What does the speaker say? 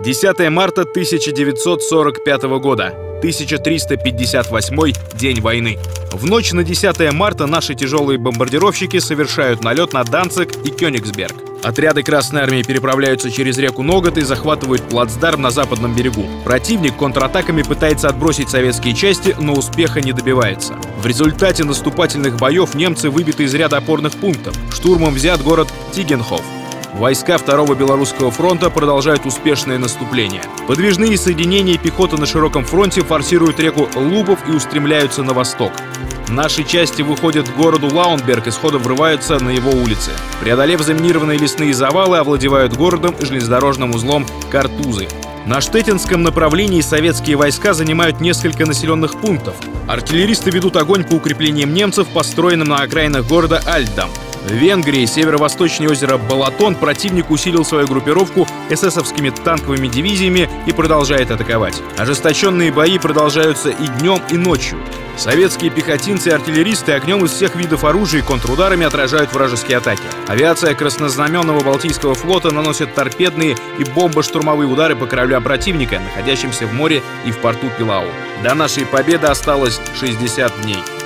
10 марта 1945 года. 1358 день войны. В ночь на 10 марта наши тяжелые бомбардировщики совершают налет на Данциг и Кёнигсберг. Отряды Красной Армии переправляются через реку Ногот и захватывают плацдарм на западном берегу. Противник контратаками пытается отбросить советские части, но успеха не добивается. В результате наступательных боев немцы выбиты из ряда опорных пунктов. Штурмом взят город Тигенхоф. Войска 2-го Белорусского фронта продолжают успешное наступление. Подвижные соединения пехоты на широком фронте форсируют реку Лубов и устремляются на восток. Наши части выходят к городу Лаунберг и сходу врываются на его улицы. Преодолев заминированные лесные завалы, овладевают городом и железнодорожным узлом Картузы. На Штеттинском направлении советские войска занимают несколько населенных пунктов. Артиллеристы ведут огонь по укреплениям немцев, построенным на окраинах города Альтдам. В Венгрии, северо-восточнее озера Балатон, противник усилил свою группировку эсэсовскими танковыми дивизиями и продолжает атаковать. Ожесточенные бои продолжаются и днем, и ночью. Советские пехотинцы и артиллеристы огнем из всех видов оружия и контрударами отражают вражеские атаки. Авиация Краснознаменного Балтийского флота наносит торпедные и бомбо-штурмовые удары по кораблям противника, находящимся в море и в порту Пилау. До нашей победы осталось 60 дней.